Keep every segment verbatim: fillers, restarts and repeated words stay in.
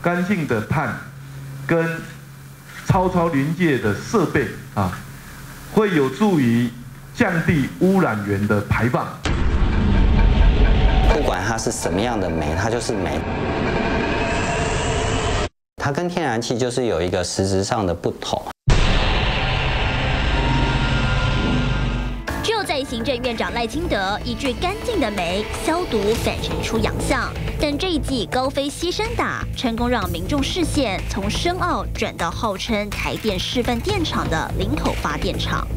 干净的碳跟超超临界的设备啊，会有助于降低污染源的排放。 不管它是什么样的煤，它就是煤。它跟天然气就是有一个实质上的不同。 只有在行政院长赖清德依据干净的煤消毒反射出洋相，但这一季高飞牺牲打，成功让民众视线从深澳转到号称台电示范电厂的林口发电厂。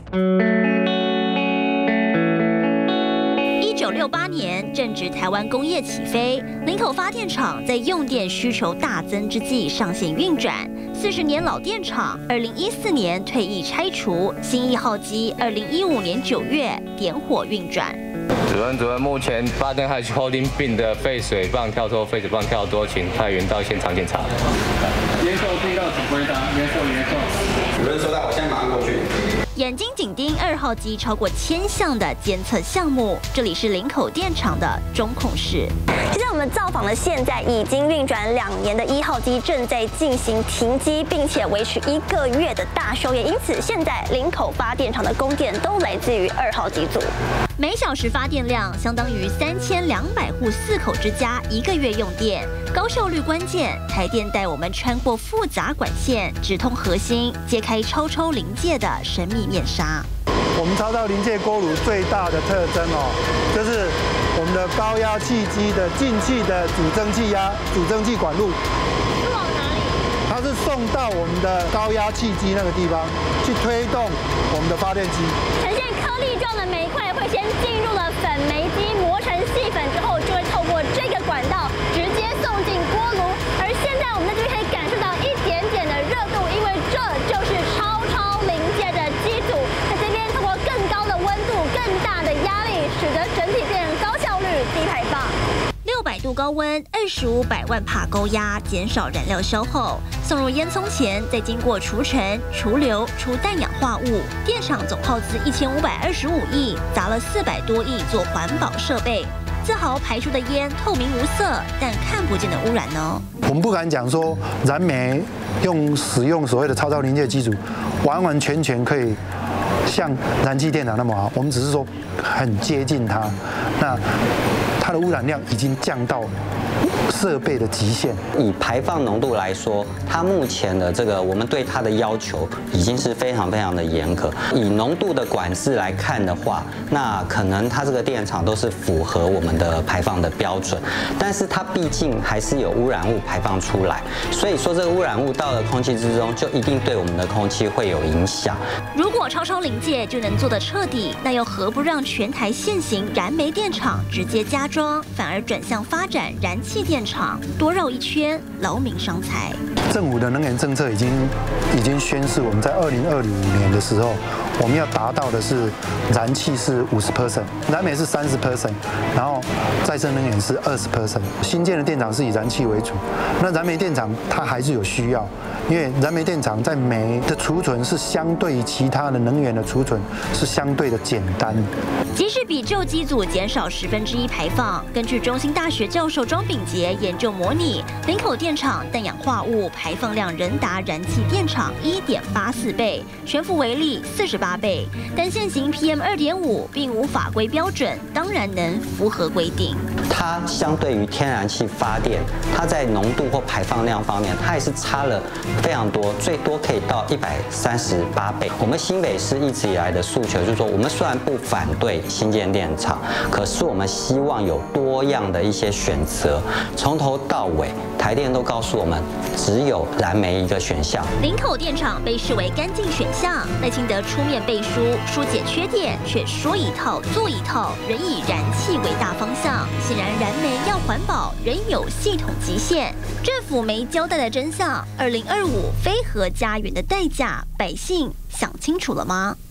一九六八年，正值台湾工业起飞，林口发电厂在用电需求大增之际上线运转。四十年老电厂，二零一四年退役拆除，新一号机二零一五年九月点火运转。 主任，主任，目前发电害 holding 并的废水棒跳脱，废水棒跳多，请派员到现场检查。 接受听到指挥的，接受接受。 主任收到，我现在马上过去。 眼睛紧盯二号机超过千项的监测项目，这里是林口电厂的中控室。就在我们造访的现在，已经运转两年的一号机正在进行停机，并且维持一个月的大休业。因此，现在林口发电厂的供电都来自于二号机组，每小时发电量相当于三千两百户四口之家一个月用电。高效率关键，台电带我们穿过复杂管线，直通核心，揭开超超临界的神秘面纱。 我们超超临界锅炉最大的特征哦，就是我们的高压气机的进气的主蒸汽压主蒸汽管路。 是往哪里？ 它是送到我们的高压气机那个地方去推动我们的发电机。 呈现颗粒状的煤块会先进入了粉煤机，磨成细粉之后，就会透过这个管道直接送进锅炉。而现在我们在这边可以感受到一点点的热度，因为这就是超超临界的机组，在这边通过更高的温度、更大的压力，使得整体变成高效率、低排放。六百度高温，二十五百万帕高压，减少燃料消耗。送入烟囱前，再经过除尘、除硫、除氮氧化物。电厂总耗资一千五百二十五亿，砸了四百多亿做环保设备。自豪排出的烟透明无色，但看不见的污染呢？ 我们不敢讲说燃煤用使用所谓的超超临界机组，完完全全可以像燃气电厂那么好。我们只是说很接近它，那它的污染量已经降到设备的极限。 以排放浓度来说，它目前的这个我们对它的要求已经是非常非常的严格。以浓度的管制来看的话，那可能它这个电厂都是符合我们的排放的标准，但是它毕竟还是有污染物排放出来，所以说这个污染物到了空气之中，就一定对我们的空气会有影响。 如果超超临界就能做得彻底，那又何不让全台现行燃煤电厂直接加装，反而转向发展燃气电厂，多绕一圈，劳民伤财。 政府的能源政策已经已经宣示，我们在二零二五年的时候，我们要达到的是燃气是五十 percent， 燃煤是三十 percent， 然后再生能源是二十 percent。新建的电厂是以燃气为主，那燃煤电厂它还是有需要，因为燃煤电厂在煤的储存是相对于其他的能源的储存是相对的简单。 即使比旧机组减少十分之一排放，根据中兴大学教授庄秉杰研究模拟，林口电厂氮氧化物排放量仍达燃气电厂一点八四倍，悬浮微粒四十八倍。但现行 P M 二点五并无法规标准，当然能符合规定。 它相对于天然气发电，它在浓度或排放量方面，它也是差了非常多，最多可以到一百三十八倍。我们新北市一直以来的诉求就是说，我们虽然不反对新建电厂，可是我们希望有多样的一些选择。从头到尾，台电都告诉我们，只有燃煤一个选项。 林口电厂被视为干净选项，赖清德出面背书，疏解缺点，却说一套做一套，仍以燃气为大方向。显然，燃煤要环保，仍有系统极限。政府没交代的真相，二零二五非核家园的代价，百姓想清楚了吗？